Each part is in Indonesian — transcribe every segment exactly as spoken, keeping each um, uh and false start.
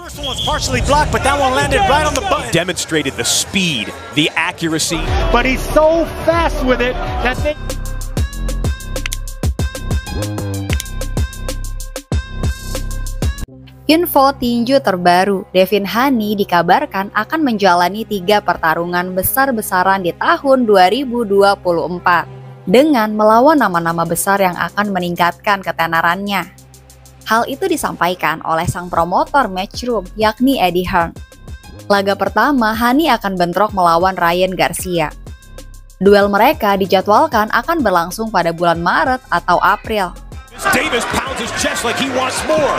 First one was partially blocked, but that one landed right on the button. Demonstrated the speed, the accuracy. But he's so fast with it that they... Info tinju terbaru, Devin Haney dikabarkan akan menjalani tiga pertarungan besar-besaran di tahun dua ribu dua puluh empat dengan melawan nama-nama besar yang akan meningkatkan ketenarannya. Hal itu disampaikan oleh sang promotor Matchroom, yakni Eddie Hearn. Laga pertama, Haney akan bentrok melawan Ryan Garcia. Duel mereka dijadwalkan akan berlangsung pada bulan Maret atau April. Davis pounds his chest like he wants more.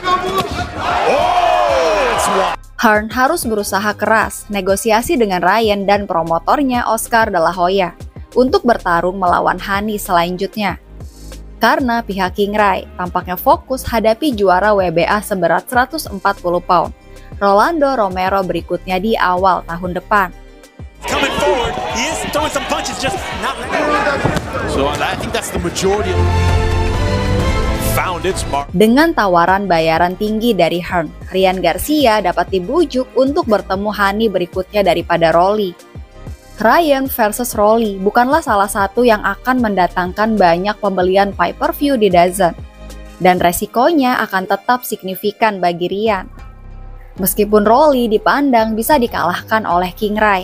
Oh, it's one. Hearn harus berusaha keras negosiasi dengan Ryan dan promotornya Oscar De La Hoya untuk bertarung melawan Haney selanjutnya. Karena pihak King Ray tampaknya fokus hadapi juara W B A seberat seratus empat puluh pound, Rolando Romero berikutnya di awal tahun depan. Coming forward, he is throwing some punches, just not letting. So I think that's the majority. Found its mark. Dengan tawaran bayaran tinggi dari Hearn, Ryan Garcia dapat dibujuk untuk bertemu Haney berikutnya daripada Rolly. Ryan versus Rolly bukanlah salah satu yang akan mendatangkan banyak pembelian pay-per-view di D A Z N, dan resikonya akan tetap signifikan bagi Ryan. Meskipun Rolly dipandang bisa dikalahkan oleh King Ray.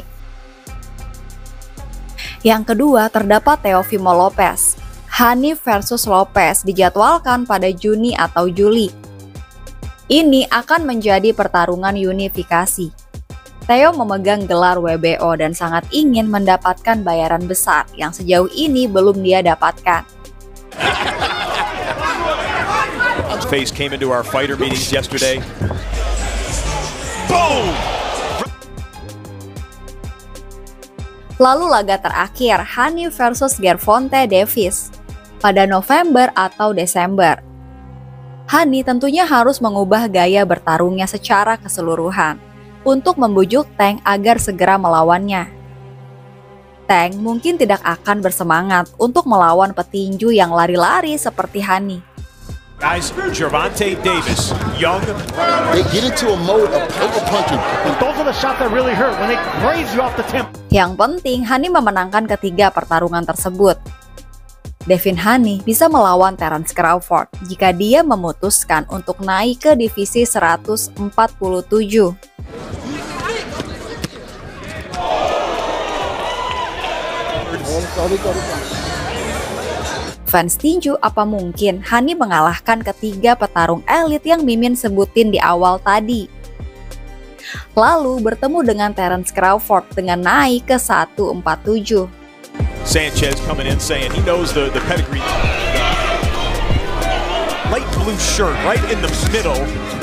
Yang kedua terdapat Teofimo Lopez. Haney versus Lopez dijadwalkan pada Juni atau Juli. Ini akan menjadi pertarungan unifikasi. Theo memegang gelar W B O dan sangat ingin mendapatkan bayaran besar yang sejauh ini belum dia dapatkan. Face came into our fighter meetings yesterday. Boom! Lalu laga terakhir, Haney versus Gervonta Davis pada November atau Desember. Haney tentunya harus mengubah gaya bertarungnya secara keseluruhan untuk membujuk Tank agar segera melawannya. Tank mungkin tidak akan bersemangat untuk melawan petinju yang lari-lari seperti Haney. Guys, Gervonta Davis, young. They get into a mode of power punching. Those are the shots that really hurt when they raise you off the tempo. Yang penting, Haney memenangkan ketiga pertarungan tersebut. Devin Haney bisa melawan Terence Crawford jika dia memutuskan untuk naik ke divisi seratus empat puluh tujuh. Fans tinju, apa mungkin Haney mengalahkan ketiga petarung elit yang Mimin sebutin di awal tadi? Lalu bertemu dengan Terence Crawford dengan naik ke seratus empat puluh tujuh. Sanchez coming in saying he knows the, the pedigree. Light blue shirt right in the middle.